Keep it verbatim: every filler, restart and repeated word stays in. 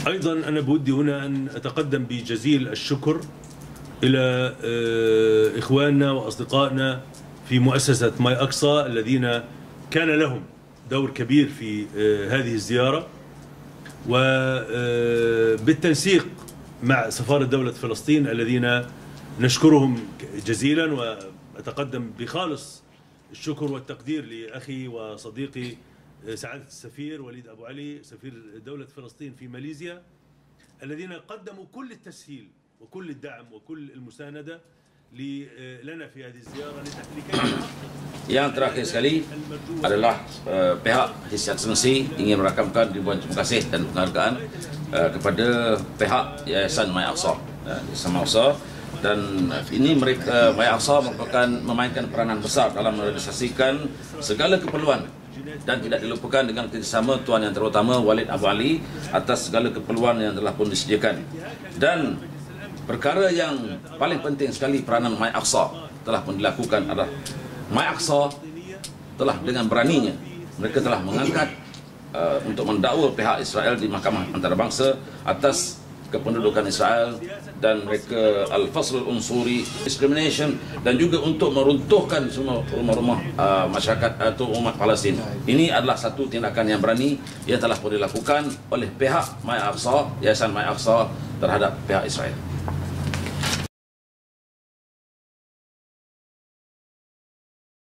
أيضا أنا بودي هنا أن أتقدم بجزيل الشكر إلى إخواننا وأصدقائنا في مؤسسة ماي أقصى الذين كان لهم دور كبير في هذه الزيارة، وبالتنسيق مع سفارة دولة فلسطين الذين نشكرهم جزيلا. وأتقدم بخالص الشكر والتقدير لأخي وصديقي سعادة السفير وليد أبو علي سفير دولة فلسطين في ماليزيا، الذين قدموا كل التسهيل وكل الدعم وكل المساندة لنا في هذه الزيارة لتحريك. Yang terakhir sekali adalah uh, pihak His Excellency ingin merakamkan ribuan terima kasih dan penghargaan uh, kepada pihak Yayasan MyAQSA, uh, Yayasan MyAQSA, dan ini mereka uh, MyAQSA merupakan memainkan peranan besar dalam merealisasikan segala keperluan dan tidak dilupakan dengan kerjasama Tuan Yang Terutama Walid Abu Ali atas segala keperluan yang telah pun disediakan. Dan perkara yang paling penting sekali peranan MyAQSA telah pun dilakukan adalah MyAQSA telah dengan beraninya mereka telah mengangkat uh, untuk mendakwa pihak Israel di Mahkamah Antarabangsa atas kependudukan Israel, dan mereka al-faslul unsuri, discrimination, dan juga untuk meruntuhkan semua rumah-rumah uh, masyarakat atau umat Palestin. Ini adalah satu tindakan yang berani yang telah pun dilakukan oleh pihak MyAQSA, Yayasan MyAQSA terhadap pihak Israel.